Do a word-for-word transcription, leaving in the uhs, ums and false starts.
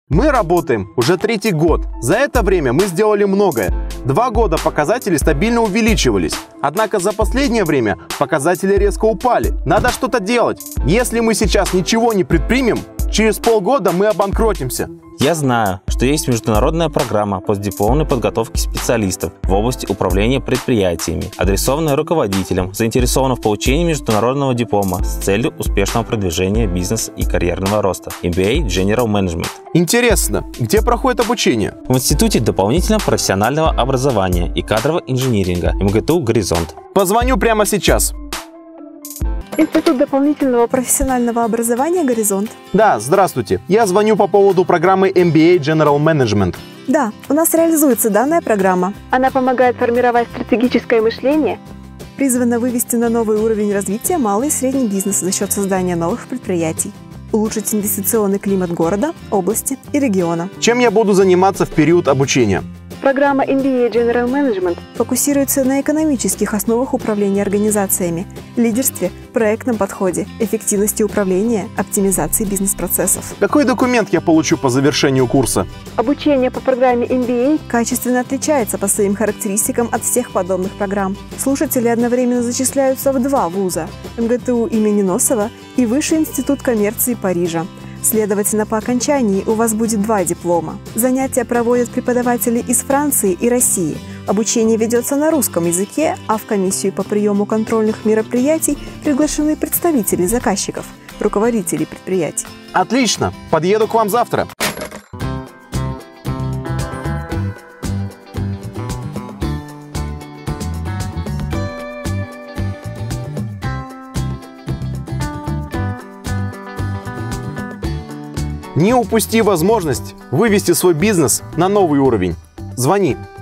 Мы работаем уже третий год. За это время мы сделали многое. Два года показатели стабильно увеличивались. Однако за последнее время показатели резко упали. Надо что-то делать. Если мы сейчас ничего не предпримем, через полгода мы обанкротимся. Я знаю, что есть международная программа постдипломной подготовки специалистов в области управления предприятиями, адресованная руководителям, заинтересованным в получении международного диплома с целью успешного продвижения бизнеса и карьерного роста. эм би эй General Management. Интересно, где проходит обучение? В Институте дополнительного профессионального образования и кадрового инжиниринга эм гэ тэ у «Горизонт». Позвоню прямо сейчас. Институт дополнительного профессионального образования «Горизонт». Да, здравствуйте. Я звоню по поводу программы эм би эй General Management. Да, у нас реализуется данная программа. Она помогает формировать стратегическое мышление, призвана вывести на новый уровень развития малый и средний бизнес за счет создания новых предприятий, улучшить инвестиционный климат города, области и региона. Чем я буду заниматься в период обучения? Программа эм би эй General Management фокусируется на экономических основах управления организациями, лидерстве, проектном подходе, эффективности управления, оптимизации бизнес-процессов. Какой документ я получу по завершению курса? Обучение по программе эм би эй качественно отличается по своим характеристикам от всех подобных программ. Слушатели одновременно зачисляются в два вуза – эм гэ тэ у имени Носова и Высший институт коммерции Парижа. Следовательно, по окончании у вас будет два диплома. Занятия проводят преподаватели из Франции и России. Обучение ведется на русском языке, а в комиссию по приему контрольных мероприятий приглашены представители заказчиков, руководители предприятий. Отлично! Подъеду к вам завтра. Не упусти возможность вывести свой бизнес на новый уровень. Звони.